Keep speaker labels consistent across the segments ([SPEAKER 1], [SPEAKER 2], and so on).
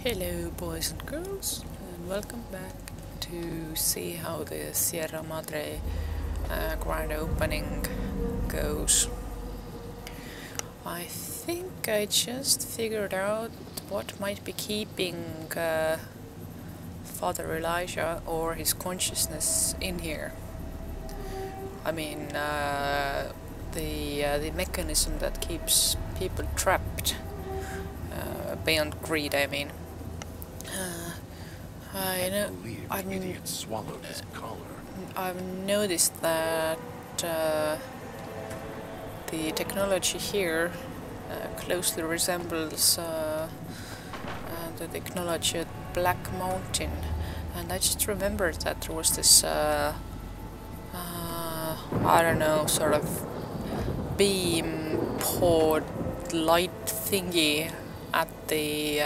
[SPEAKER 1] Hello boys and girls, and welcome back to see how the Sierra Madre grand opening goes. I think I just figured out what might be keeping Father Elijah or his consciousness in here. I mean, the mechanism that keeps people trapped, beyond greed, I mean. I know.
[SPEAKER 2] Idiot swallowed his collar.
[SPEAKER 1] I've noticed that the technology here closely resembles the technology at Black Mountain, and I just remembered that there was this I don't know, sort of beam pod light thingy at the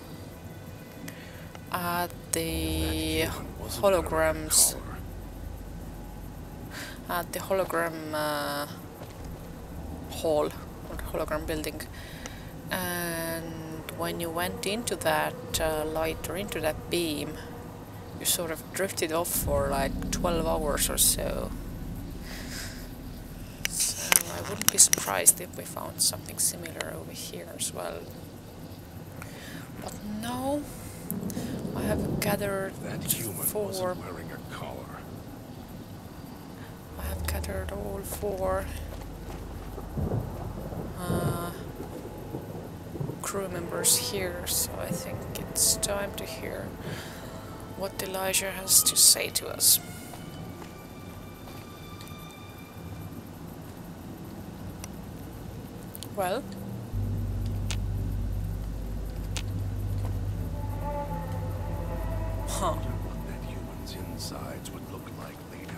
[SPEAKER 1] holograms, at the hologram hall, or the hologram building, and when you went into that light, or into that beam, you sort of drifted off for like 12 hours or so. So I wouldn't be surprised if we found something similar over here as well. But no, I have gathered
[SPEAKER 2] wasn't wearing a collar.
[SPEAKER 1] I have gathered all four crew members here, so I think it's time to hear what Elijah has to say to us. Well? Huh.
[SPEAKER 2] What that human's insides would look like later.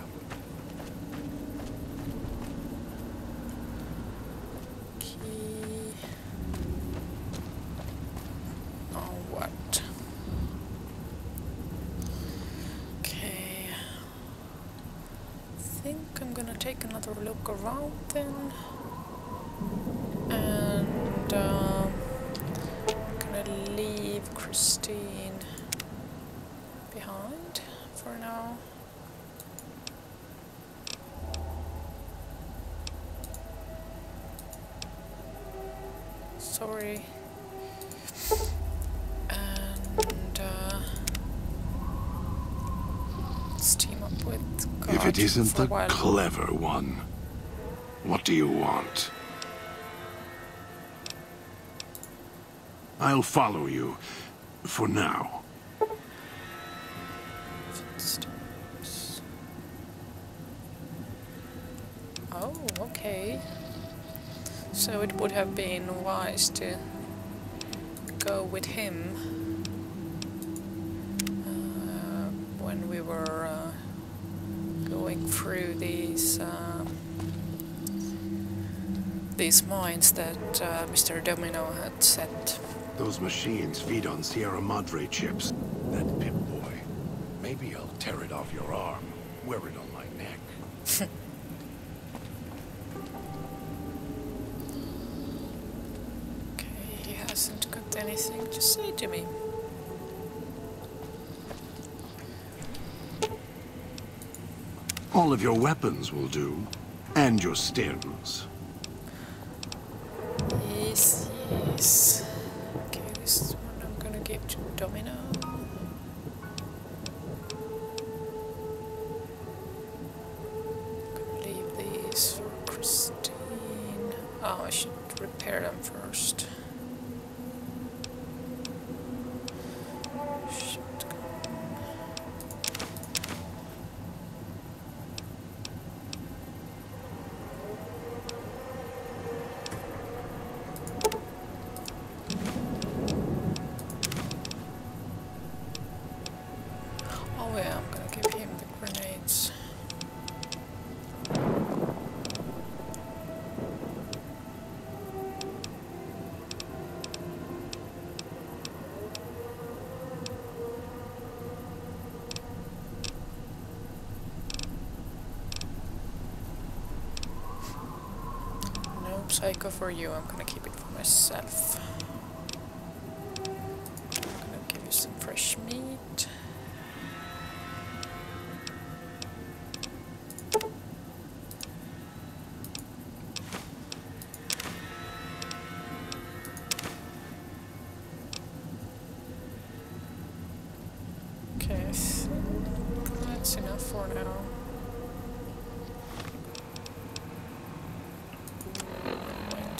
[SPEAKER 1] Key. Oh, what? Okay. I think I'm gonna take another look around then. And I'm gonna leave Christine behind for now. Sorry. And let's team up with God.
[SPEAKER 2] If it isn't
[SPEAKER 1] for a
[SPEAKER 2] the
[SPEAKER 1] while.
[SPEAKER 2] clever one, what do you want? I'll follow you, for now.
[SPEAKER 1] Oh, okay. So it would have been wise to go with him when we were going through these mines that Mr. Domino had set.
[SPEAKER 2] Those machines feed on Sierra Madre chips. That Pip-Boy. Maybe I'll tear it off your arm, wear it on my neck.
[SPEAKER 1] Okay, he hasn't got anything to say to me.
[SPEAKER 2] All of your weapons will do, and your stems.
[SPEAKER 1] Yes, yes. Okay, this is one I'm gonna give to Domino. Gonna leave these for Christine. Oh, I should repair them first. Shotgun. Oh yeah, I'm gonna give him the grenades. No psycho for you, I'm gonna keep it for myself. I'm gonna for now. Wait.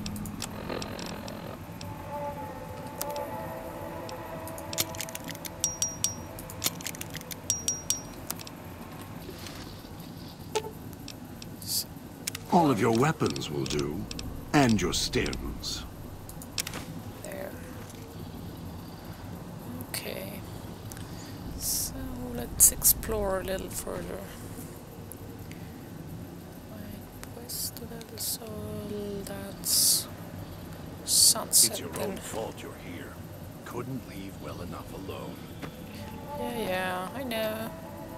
[SPEAKER 2] All of your weapons will do, and your stims.
[SPEAKER 1] There. Okay. So let's explore a little further. West del Sol, that's sunset.
[SPEAKER 2] It's your own fault you're here. Couldn't leave well enough alone.
[SPEAKER 1] Yeah, I know.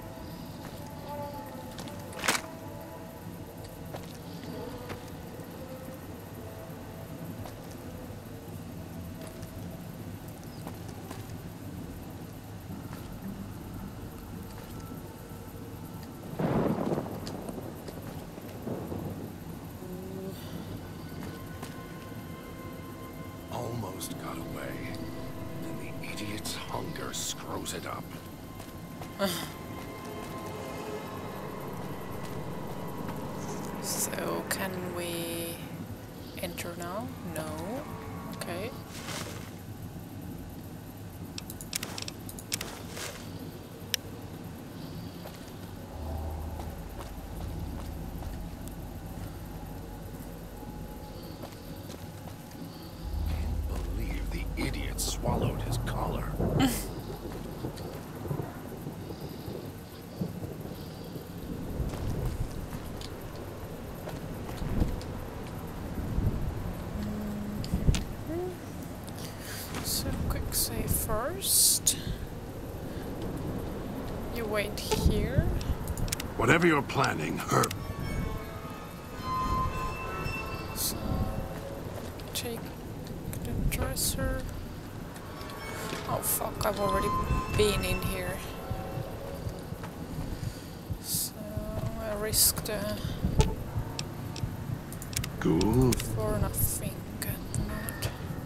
[SPEAKER 2] Almost got away. And the idiot's hunger screws it up.
[SPEAKER 1] So, can we enter now? No. Okay.
[SPEAKER 2] Can't believe the idiot swallowed his collar.
[SPEAKER 1] So, quick save first. You wait here.
[SPEAKER 2] Whatever you're planning,
[SPEAKER 1] So, take the dresser. Oh fuck, I've already been in here. So, I risked
[SPEAKER 2] Good.
[SPEAKER 1] for nothing at the moment.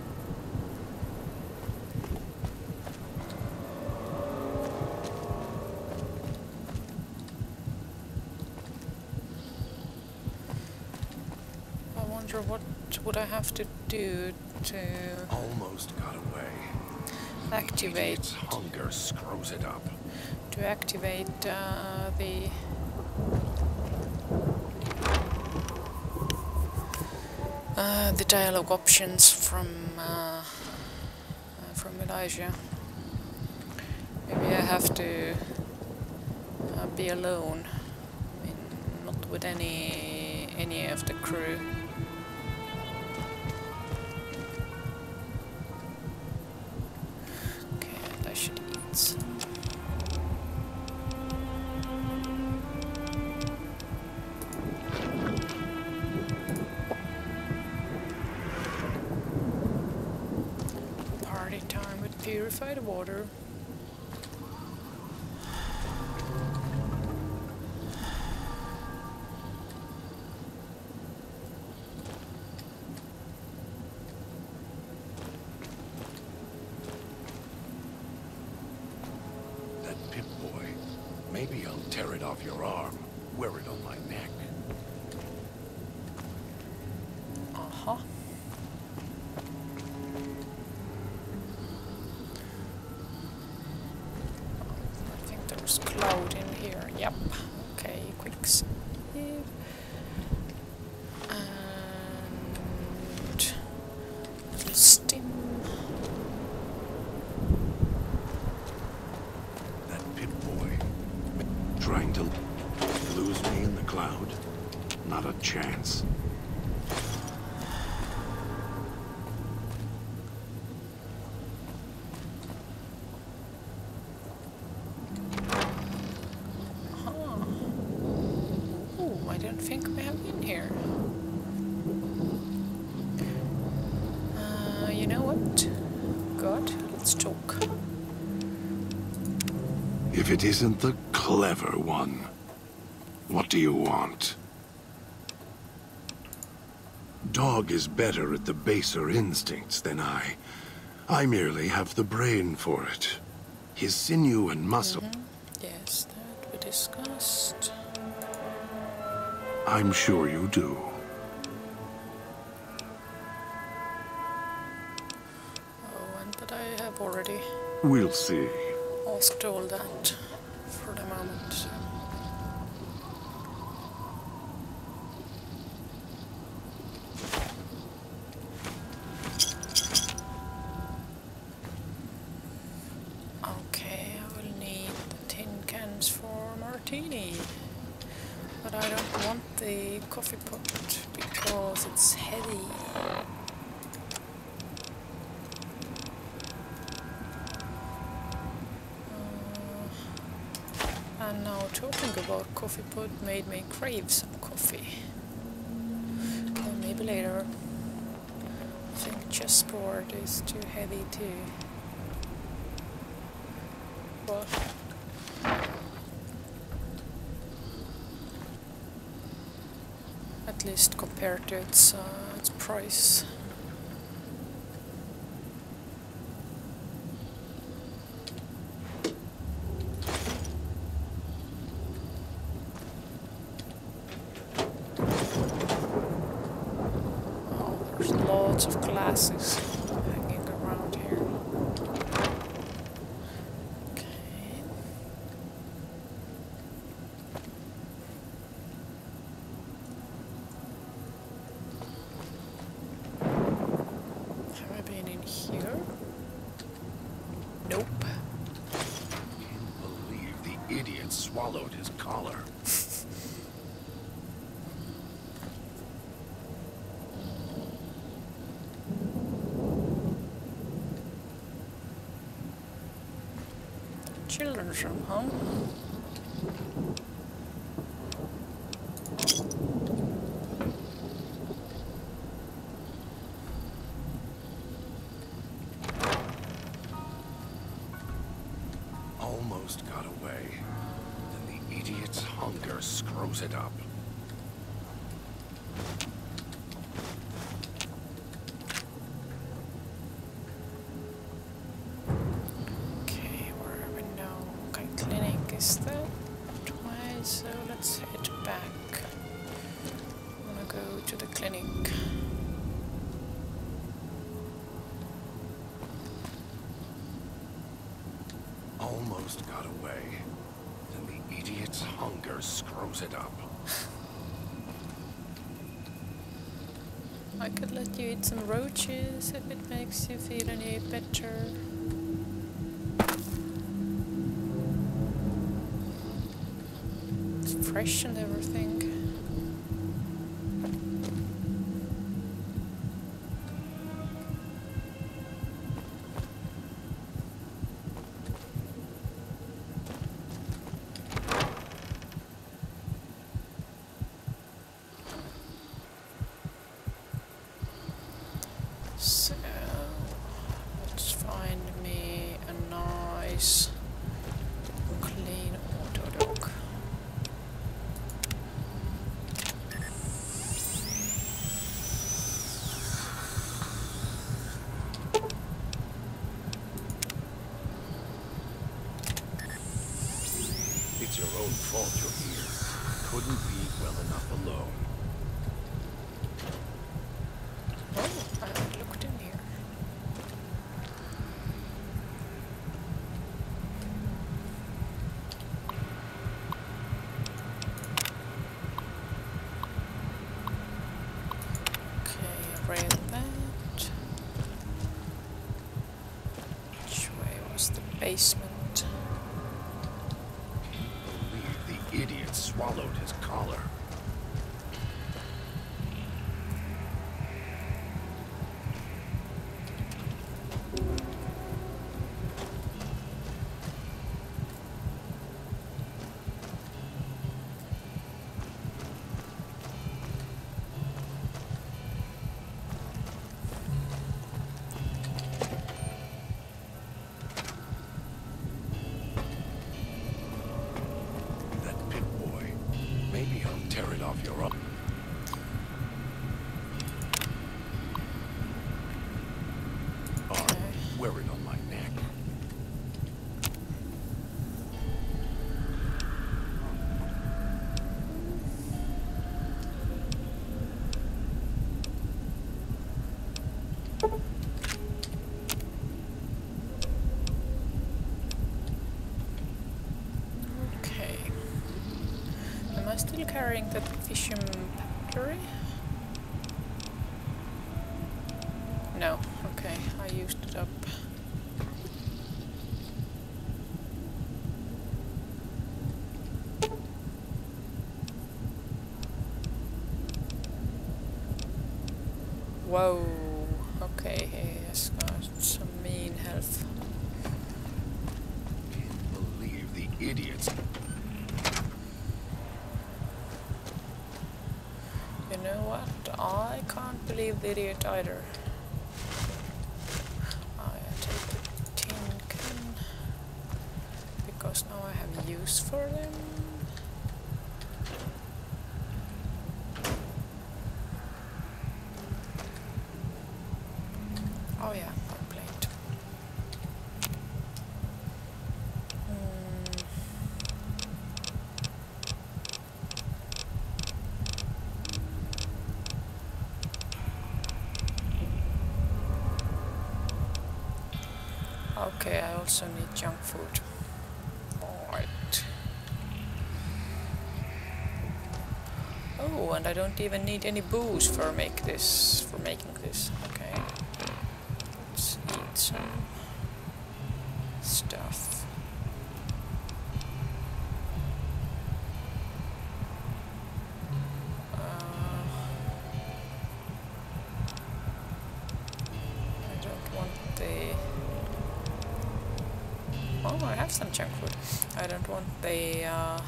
[SPEAKER 1] I wonder what would I have to do to
[SPEAKER 2] Almost got away.
[SPEAKER 1] activate
[SPEAKER 2] Idiot's hunger screws it up.
[SPEAKER 1] The dialogue options from Elijah. Maybe I have to be alone, I mean, not with any of the crew. Okay, I should eat some. Party time with purified water.
[SPEAKER 2] That Pip-Boy. Maybe I'll tear it off your arm. Wear it on my neck.
[SPEAKER 1] Uh-huh. I think there's cloud in here. Yep. Okay, quick save. And little stim.
[SPEAKER 2] That Pip-Boy. Trying to lose me in the cloud? Not a chance.
[SPEAKER 1] I don't think we have been here. You know what? God, let's talk.
[SPEAKER 2] If it isn't the clever one, what do you want? Dog is better at the baser instincts than I. I merely have the brain for it. His sinew and muscle.
[SPEAKER 1] Yes, that we discussed.
[SPEAKER 2] I'm sure you do.
[SPEAKER 1] Oh, but I have already
[SPEAKER 2] We'll see.
[SPEAKER 1] asked all that for the moment. So. Okay, I will need the tin cans for martini. But I don't want the coffee pot because it's heavy. And now talking about coffee pot made me crave some coffee. Maybe later. I think chessboard is too heavy too. But at least compared to its price. Oh, there's lots of glasses hanging around here. Okay. Have I been in here? Nope.
[SPEAKER 2] Can't believe the idiot swallowed his collar.
[SPEAKER 1] Children's room, huh?
[SPEAKER 2] Almost got away. Then the idiot's hunger screws it up.
[SPEAKER 1] Okay, where are we now? Okay, clinic is that way, so let's head back. I wanna go to the clinic.
[SPEAKER 2] Almost got away. Then the idiot's hunger screws it up.
[SPEAKER 1] I could let you eat some roaches if it makes you feel any better. It's fresh and everything. So, let's find me a nice clean auto dog.
[SPEAKER 2] It's your own fault you're here. Couldn't be well enough alone.
[SPEAKER 1] Oh, I haven't looked in here. Okay, I read that. Which way was the basement?
[SPEAKER 2] Believe the idiot swallowed his collar. That pit boy. Maybe I'll tear it off your arm. Wear it on my neck.
[SPEAKER 1] still carrying that vision battery? No, okay, I used it up. Whoa, okay, he has got some mean health.
[SPEAKER 2] Can't believe the idiots.
[SPEAKER 1] You know what? I can't believe the idiot either. I take the tin can because now I have use for them. Oh yeah, hot plate. Okay, I also need junk food. Right. Oh, and I don't even need any booze for making this. Okay. Let's eat some stuff. I don't want the... Oh, I have some junk food. I don't want the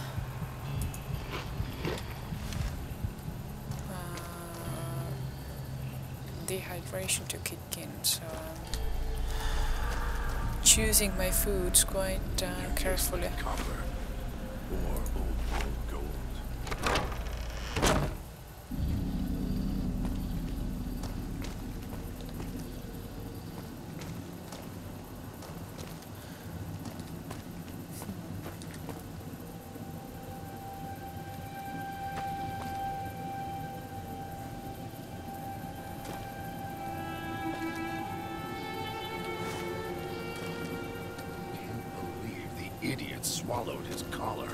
[SPEAKER 1] dehydration to kick in, so I'm choosing my foods quite carefully.
[SPEAKER 2] Copper or old gold. Idiot swallowed his collar.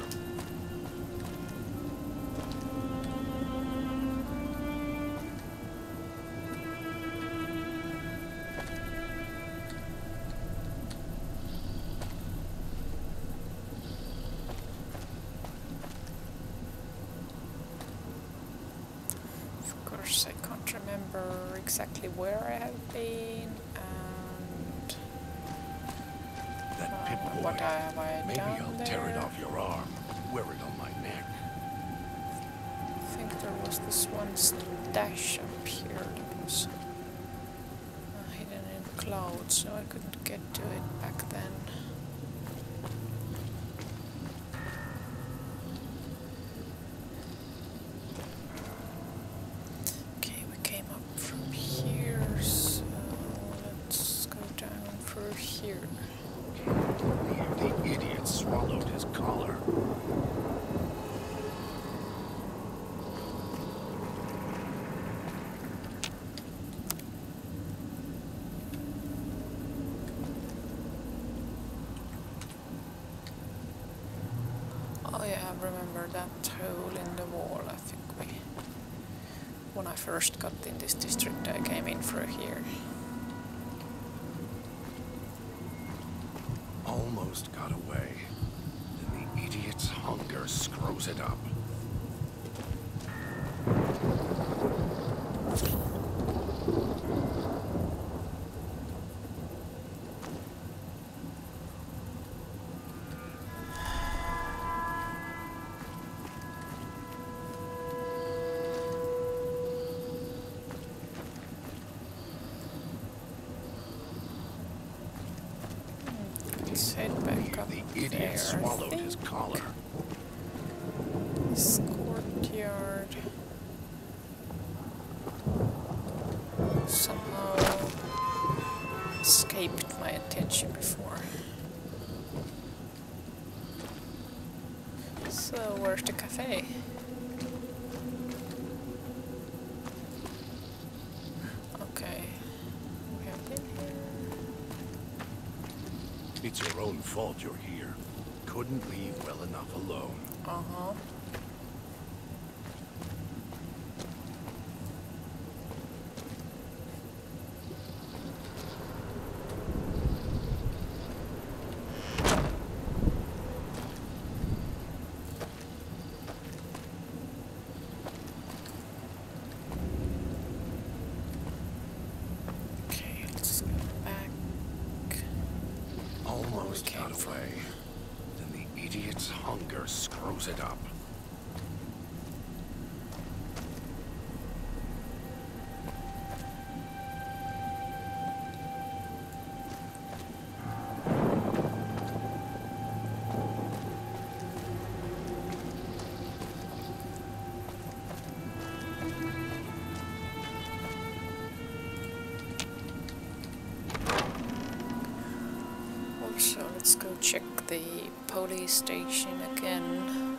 [SPEAKER 1] Of course, I can't remember exactly where I have been and
[SPEAKER 2] That pip boy.
[SPEAKER 1] what have I
[SPEAKER 2] Maybe
[SPEAKER 1] done
[SPEAKER 2] I'll
[SPEAKER 1] there.
[SPEAKER 2] tear it off your arm, wear it on my neck.
[SPEAKER 1] I think there was this one stash up here that was hidden in clouds, so I couldn't get to it back then. Okay, we came up from here, so let's go down through here.
[SPEAKER 2] The idiot swallowed his collar.
[SPEAKER 1] Oh yeah, I remember that hole in the wall, I think when I first got in this district I came in through here.
[SPEAKER 2] Almost got away. Then the idiot's hunger screws it up.
[SPEAKER 1] Let's head back up
[SPEAKER 2] The
[SPEAKER 1] there,
[SPEAKER 2] idiot swallowed his collar.
[SPEAKER 1] This courtyard somehow escaped my attention before. So, where's the cafe? Okay, we have been here.
[SPEAKER 2] It's your own fault you're here. Couldn't leave well enough alone.
[SPEAKER 1] Uh-huh.
[SPEAKER 2] Almost got away. Then the idiot's hunger screws it up.
[SPEAKER 1] So let's go check the police station again.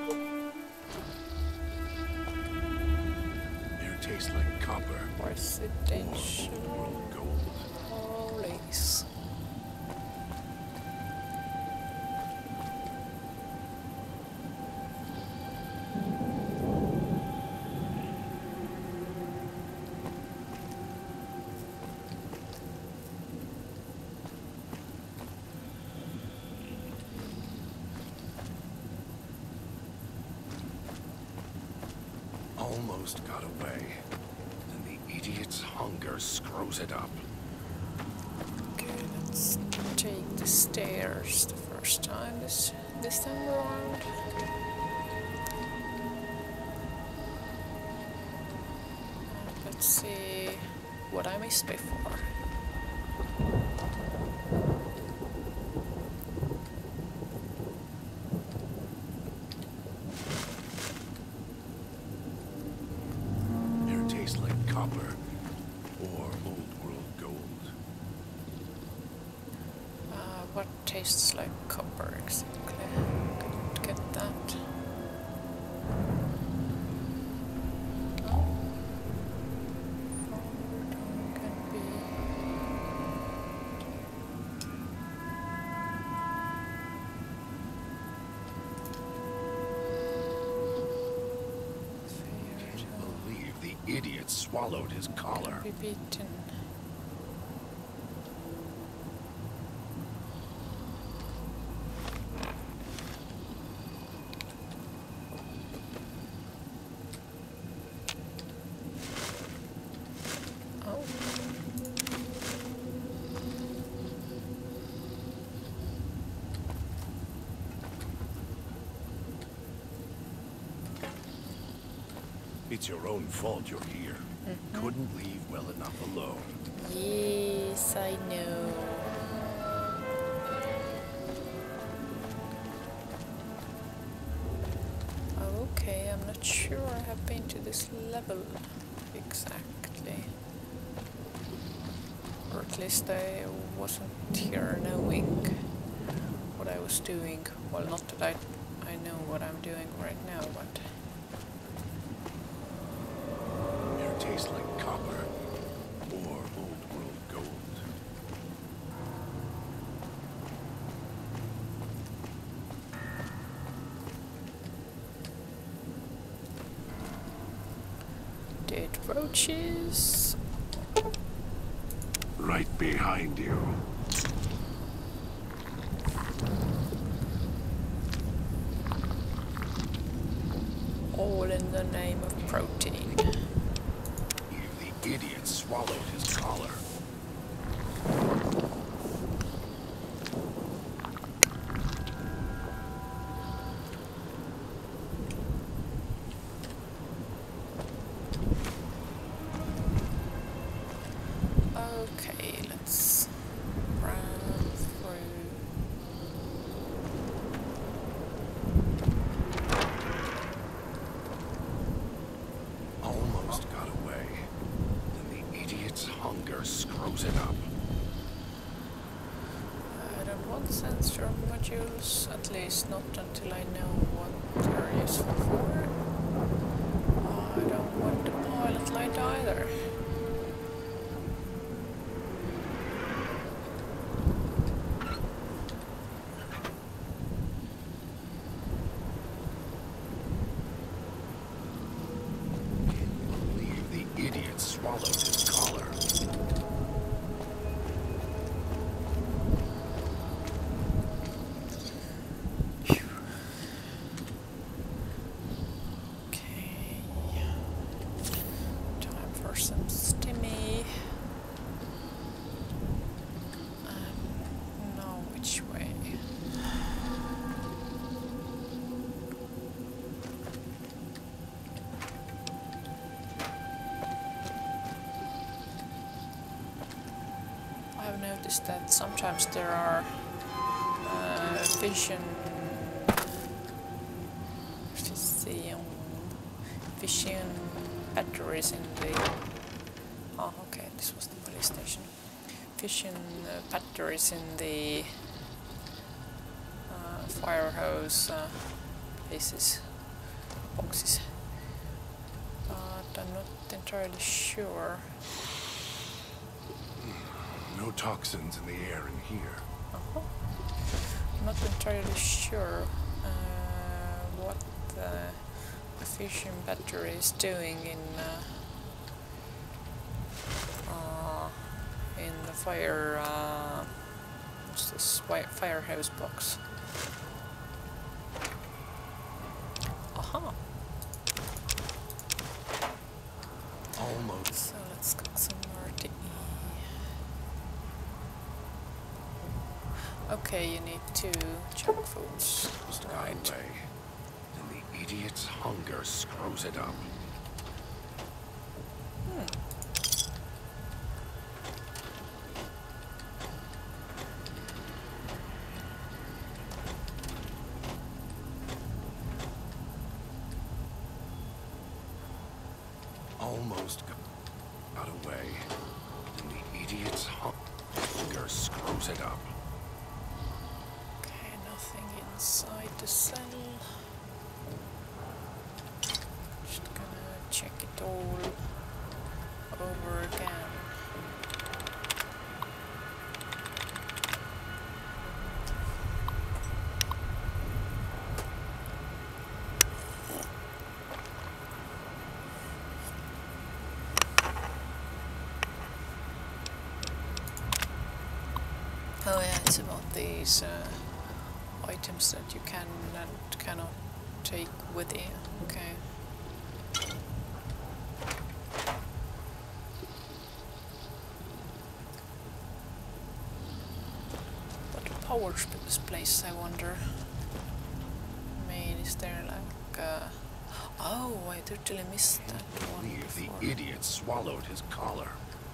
[SPEAKER 2] Air tastes like copper.
[SPEAKER 1] Residential
[SPEAKER 2] World gold.
[SPEAKER 1] police.
[SPEAKER 2] Almost got away. Then the idiot's hunger screws it up.
[SPEAKER 1] Okay, let's take the stairs the first time this time around. Let's see what I missed before.
[SPEAKER 2] Air tastes like copper or old world gold.
[SPEAKER 1] What tastes like copper exactly? Couldn't get that. Oh. Forward can be.
[SPEAKER 2] Believe the idiot swallowed his collar.
[SPEAKER 1] Be beaten. Oh.
[SPEAKER 2] It's your own fault you're here. Couldn't leave well enough alone.
[SPEAKER 1] Yes, I know. Okay, I'm not sure I have been to this level exactly. Or at least I wasn't here knowing what I was doing. Well, not that I know what I'm doing right now, but...
[SPEAKER 2] Air tastes like copper or old world gold.
[SPEAKER 1] Dead roaches.
[SPEAKER 2] Right behind you.
[SPEAKER 1] All in the name of protein.
[SPEAKER 2] The idiot swallowed his collar.
[SPEAKER 1] Okay, let's run through.
[SPEAKER 2] Almost got away. Then the idiot's hunger screws it up.
[SPEAKER 1] I don't want sensor modules, at least not until I know what they're useful for. I don't want the pilot light either.
[SPEAKER 2] Believe the idiot swallowed his collar.
[SPEAKER 1] Okay. Time for some stimmy. Now which way? noticed that sometimes there are fission batteries in the... Oh, okay, this was the police station. Fission batteries in the fire hose places, boxes. But I'm not entirely sure.
[SPEAKER 2] No toxins in the air in here.
[SPEAKER 1] I'm not entirely sure what the fission battery is doing in the fire what's this fire hose box. Aha!
[SPEAKER 2] Almost.
[SPEAKER 1] So let's cook some more tea. Okay, you need 2 junk foods.
[SPEAKER 2] Right. And the idiot's hunger screws it up. Almost got away. And the idiot's hunger screws it up.
[SPEAKER 1] Okay, nothing inside the cell. Just gonna check it all over again. Oh yeah, it's about these items that you can and cannot take with you. Okay. What powers this place, I wonder? I mean, is there like oh, I totally missed that one before.
[SPEAKER 2] The idiot swallowed his collar.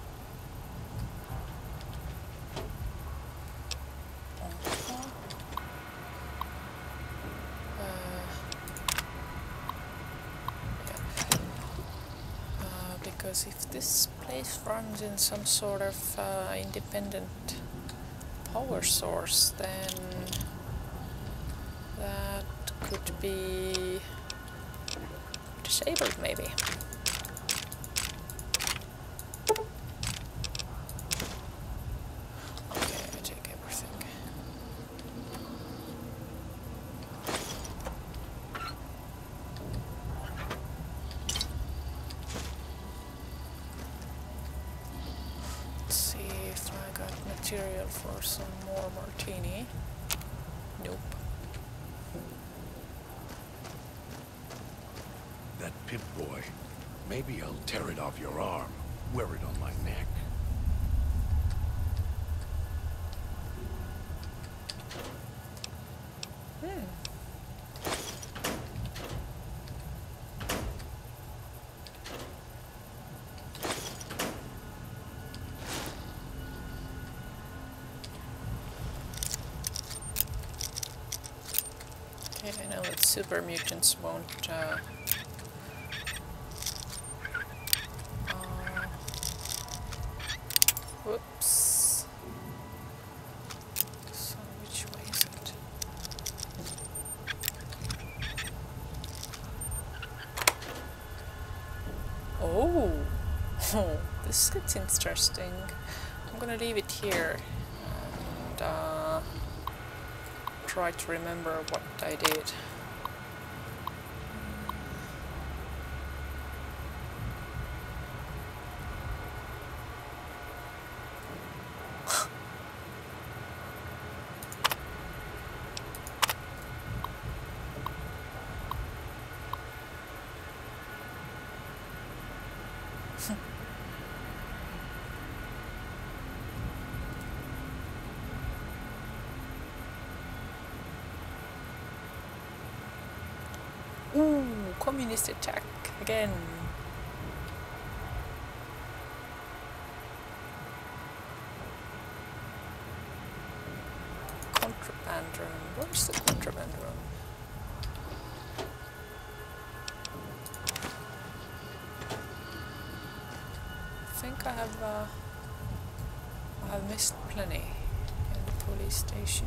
[SPEAKER 1] Because if this place runs in some sort of independent power source, then that could be disabled maybe. Okay, I take everything. Material for some more martini. Nope.
[SPEAKER 2] That Pip-Boy. Maybe I'll tear it off your arm. Wear it on my neck.
[SPEAKER 1] Okay, I know that super mutants won't whoops. So which way is it? Oh, oh, this gets interesting. I'm gonna leave it here and try to remember what I did. Ooh, communist attack again. contraband room. Where's the contraband room? I think I have missed plenty in the police station.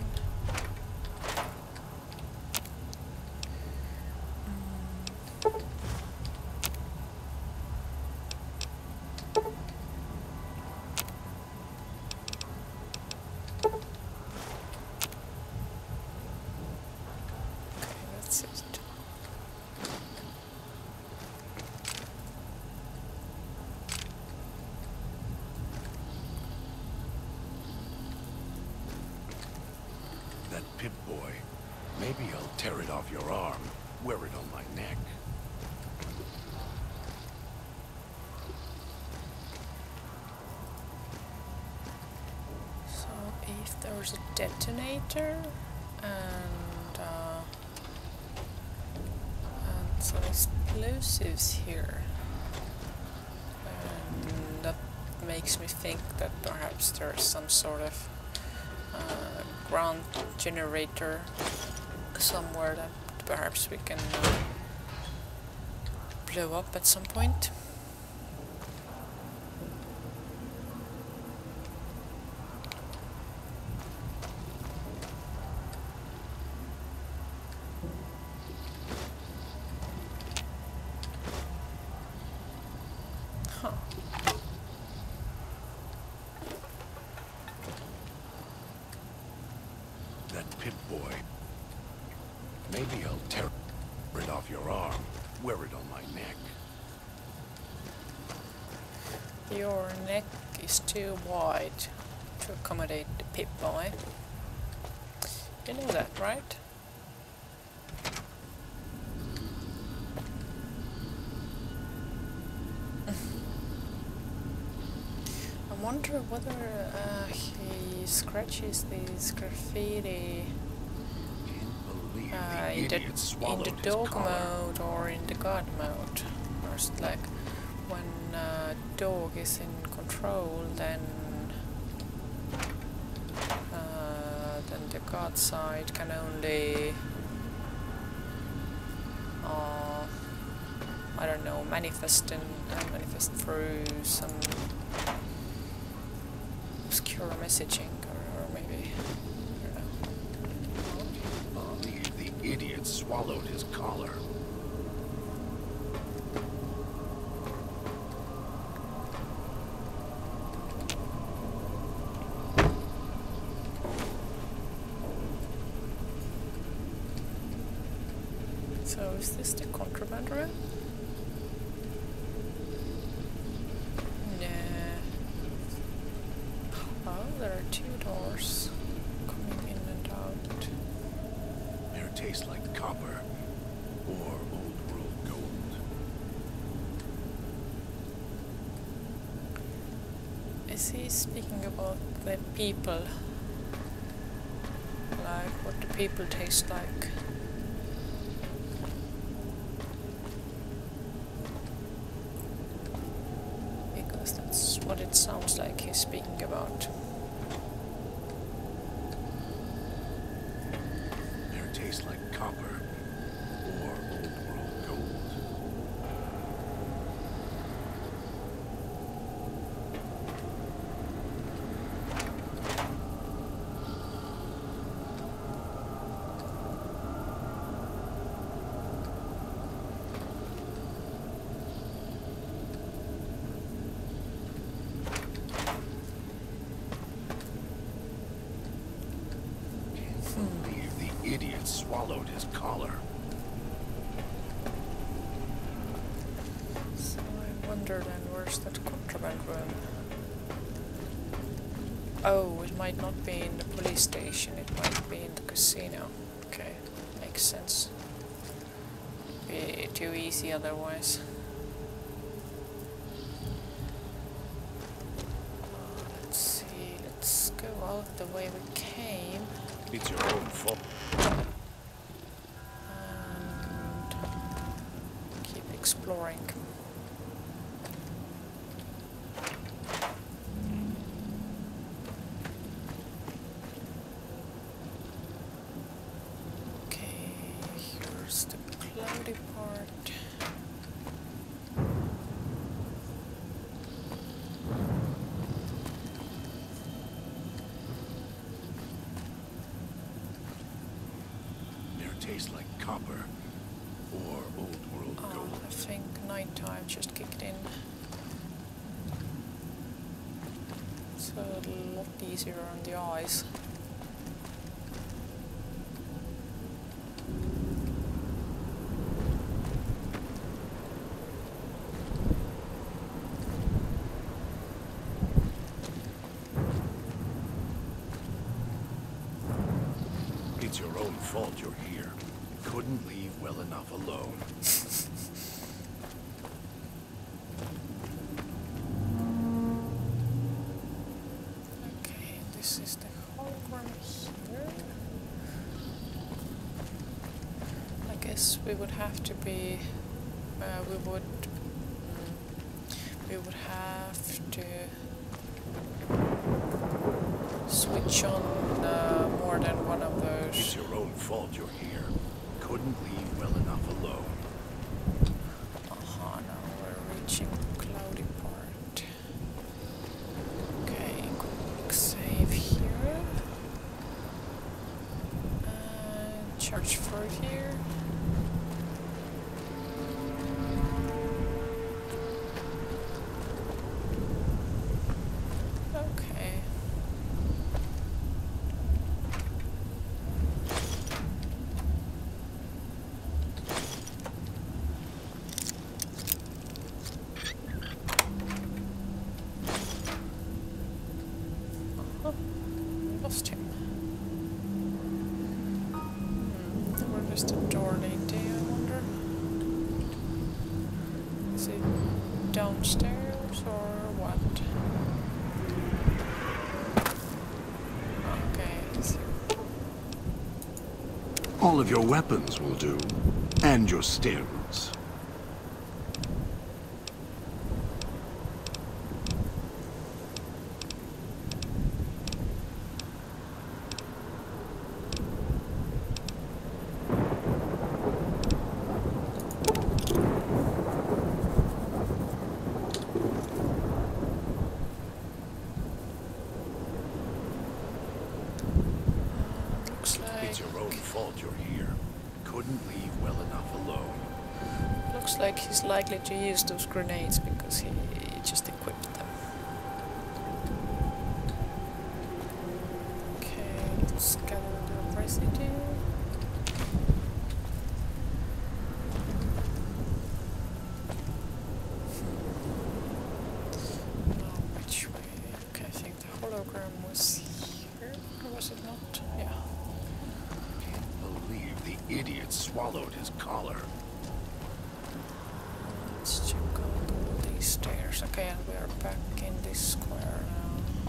[SPEAKER 2] That Pip-Boy. Maybe I'll tear it off your arm, wear it on my neck.
[SPEAKER 1] So if there's a detonator and some explosives here, and that makes me think that perhaps there's some sort of ground generator somewhere that perhaps we can blow up at some point. Huh.
[SPEAKER 2] That Pip-Boy. Maybe I'll tear it off your arm, wear it on my neck.
[SPEAKER 1] Your neck is too wide to accommodate the Pip-Boy. You know that, right? I wonder whether he scratches these graffiti in the dog mode or in the god mode. First, like when dog is in control, then the god side can only I don't know, manifest through some obscure messaging or maybe I don't know.
[SPEAKER 2] The idiot swallowed his collar.
[SPEAKER 1] So is this the contraband room? There are two doors coming in and out.
[SPEAKER 2] Air tastes like copper or old world gold.
[SPEAKER 1] Is he speaking about the people? Like what the people taste like? Because that's what it sounds like he's speaking about.
[SPEAKER 2] Like copper or old world gold. Can't believe the idiot swallowed his collar.
[SPEAKER 1] So I wonder then, where's that contraband room? Oh, it might not be in the police station, it might be in the casino. Okay, makes sense. Be too easy otherwise. Let's see, let's go out the way we came.
[SPEAKER 2] It's your own fault.
[SPEAKER 1] And keep exploring. cloudy part.
[SPEAKER 2] They taste like copper or old world gold.
[SPEAKER 1] I think nighttime just kicked in. It's a lot easier on the eyes.
[SPEAKER 2] It's your own fault you're here. Couldn't leave well enough alone.
[SPEAKER 1] Okay, this is the hologram here. I guess we would have to be... we would have to switch on more than one of those.
[SPEAKER 2] It's your own fault you're here. Couldn't leave well enough alone.
[SPEAKER 1] Aha, now we're reaching cloudy part. Okay, quick save here. Charge for here. Okay. Lost him. Where does the door lead to, I wonder? Is it downstairs or what? Okay, I see.
[SPEAKER 2] All of your weapons will do. And your stems.
[SPEAKER 1] Looks like...
[SPEAKER 2] It's your own fault you're here. Couldn't leave well enough alone.
[SPEAKER 1] Looks like he's likely to use those grenades because he just equipped them. Okay, let's gather the residue. Now which way? Okay, I think the hologram was here, or was it not? Yeah.
[SPEAKER 2] Can't believe the idiot swallowed his collar.
[SPEAKER 1] Let's check out all these stairs. Okay, and we are back in this square now.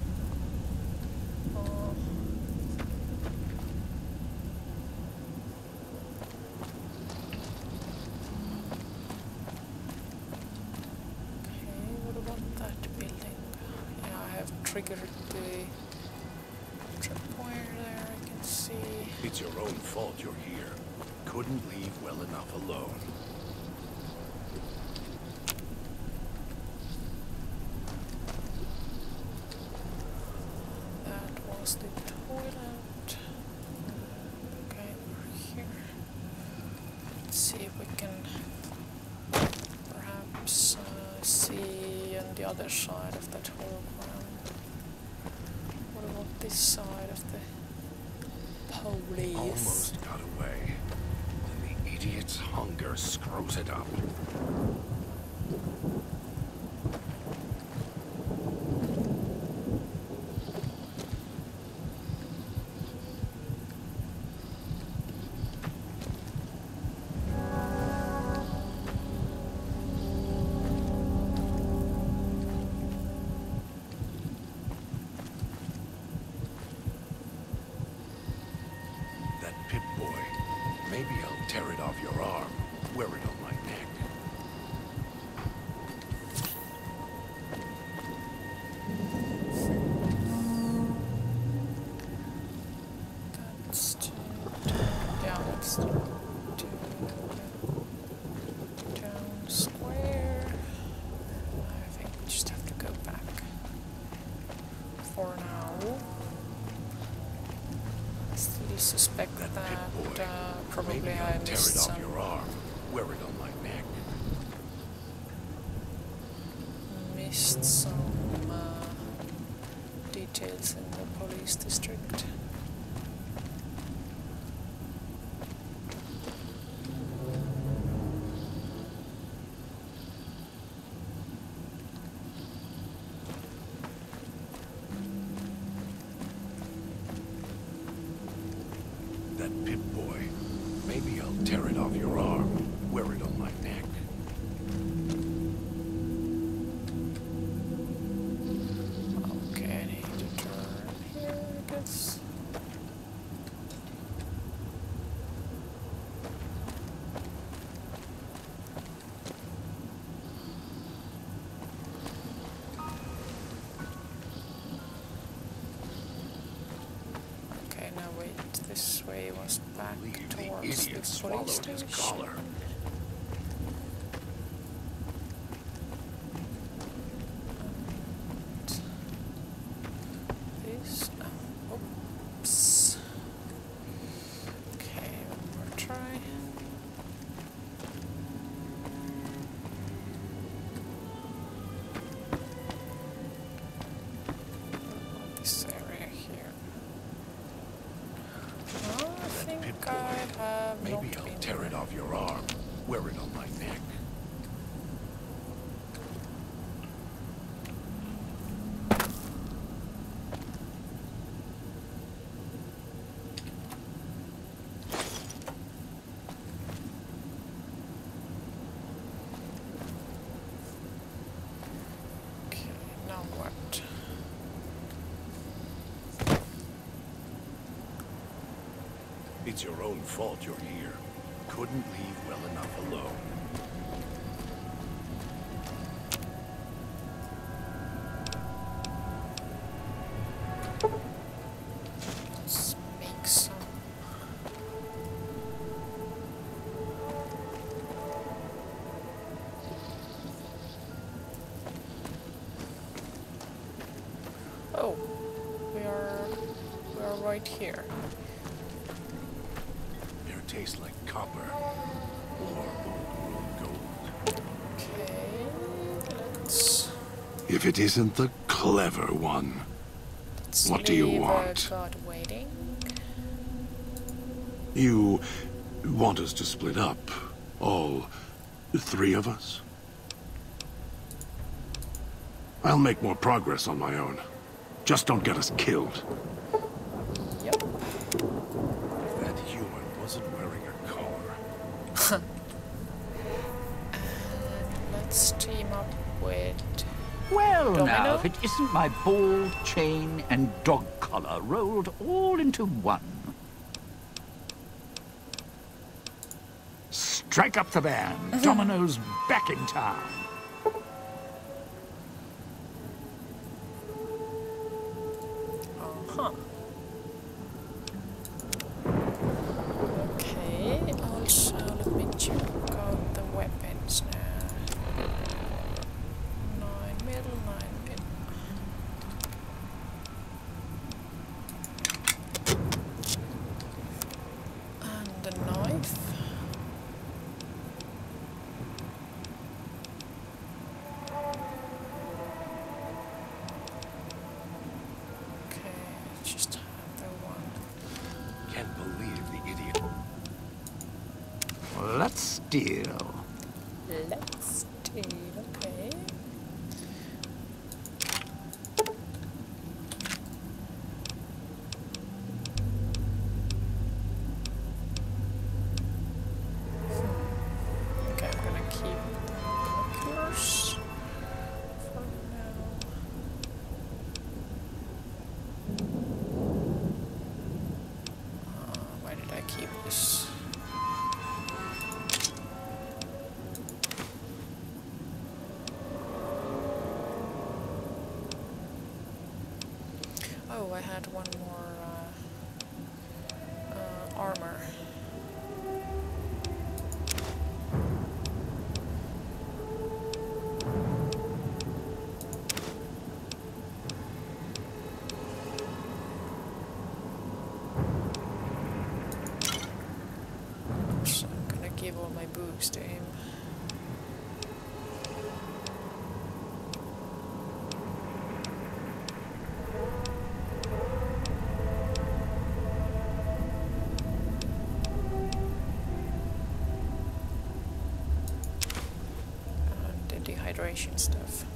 [SPEAKER 1] Okay, what about that building? Yeah, I have triggered the tripwire there, I can see.
[SPEAKER 2] It's your own fault you're here. Couldn't leave well enough alone.
[SPEAKER 1] That was the toilet. Okay, we're here. Let's see if we can perhaps see on the other side of that hologram. What about this side of the police?
[SPEAKER 2] Almost got away. And the idiot's hunger screws it up. That Pip-Boy. Maybe I'll tear it off your arm. Wear it on my neck.
[SPEAKER 1] That's to... yeah, that's to... suspect
[SPEAKER 2] That
[SPEAKER 1] that
[SPEAKER 2] Pip-Boy.
[SPEAKER 1] probably
[SPEAKER 2] Maybe
[SPEAKER 1] I
[SPEAKER 2] I'll tear
[SPEAKER 1] missed
[SPEAKER 2] it off
[SPEAKER 1] some,
[SPEAKER 2] your arm. Wear it on my neck.
[SPEAKER 1] Details in the police district.
[SPEAKER 2] That Pip-Boy. Maybe I'll tear it off your arm. Wear it on my neck.
[SPEAKER 1] Okay, I need to turn here, I guess. Okay, now wait, this way was back
[SPEAKER 2] Leave the
[SPEAKER 1] towards the
[SPEAKER 2] idiot
[SPEAKER 1] police
[SPEAKER 2] swallowed his
[SPEAKER 1] station.
[SPEAKER 2] collar.
[SPEAKER 1] This, oops. Okay, one more try. This area here. Oh, I think
[SPEAKER 2] Pip-Boy.
[SPEAKER 1] I have
[SPEAKER 2] Maybe
[SPEAKER 1] not
[SPEAKER 2] I'll
[SPEAKER 1] been
[SPEAKER 2] tear it off your arm. Wear it on my neck.
[SPEAKER 1] Okay, now what?
[SPEAKER 2] It's your own fault you're here. Couldn't leave well enough alone.
[SPEAKER 1] Let's make some. Oh, we are right here.
[SPEAKER 2] Air tastes like copper. Or old gold.
[SPEAKER 1] Okay, let's
[SPEAKER 2] If it isn't the clever one. What do you
[SPEAKER 1] leave
[SPEAKER 2] want?
[SPEAKER 1] God waiting.
[SPEAKER 2] You want us to split up? All three of us? I'll make more progress on my own. Just don't get us killed.
[SPEAKER 1] Yep.
[SPEAKER 2] If that human wasn't wearing a collar.
[SPEAKER 1] Let's team up with
[SPEAKER 3] Well,
[SPEAKER 1] Domino?
[SPEAKER 3] now, if it isn't my ball, chain, and dog collar rolled all into one. Strike up the band. Domino's back in town.
[SPEAKER 1] uh-huh. Okay, also let me check out the weapons now. 9mm, 9mm. And the knife. Okay, just have the one.
[SPEAKER 2] Can't believe the idiot.
[SPEAKER 3] Let's steal.
[SPEAKER 1] Let's do, okay. Okay, I'm gonna keep binoculars for now. Why did I keep this? Oh, I had one more armor. books to him. And the dehydration stuff.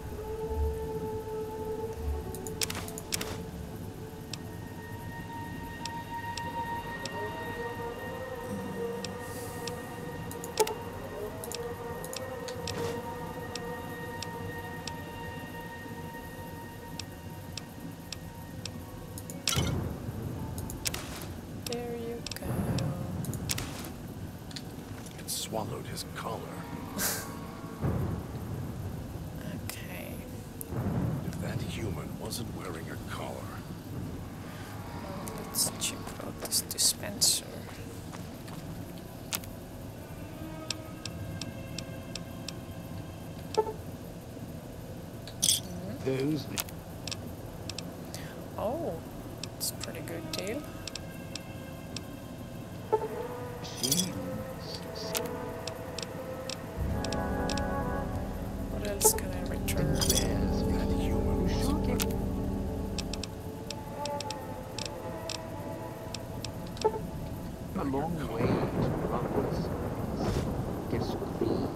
[SPEAKER 1] There you go.
[SPEAKER 2] It swallowed his collar.
[SPEAKER 1] Okay.
[SPEAKER 2] If that human wasn't wearing a collar,
[SPEAKER 1] Let's check out this dispenser.
[SPEAKER 3] Those
[SPEAKER 1] Oh, it's a pretty good deal.
[SPEAKER 3] machines.
[SPEAKER 1] What else can I return?
[SPEAKER 3] There's
[SPEAKER 2] that human was
[SPEAKER 3] shocking. A long way to progress. Gets green.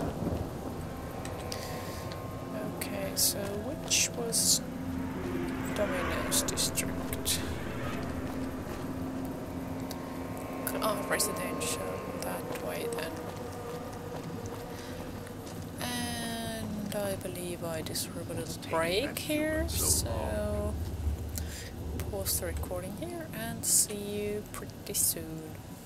[SPEAKER 1] Okay, so which was Domino's district? Oh, residential, that way then. And I believe I deserve a little break here, so pause the recording here and see you pretty soon.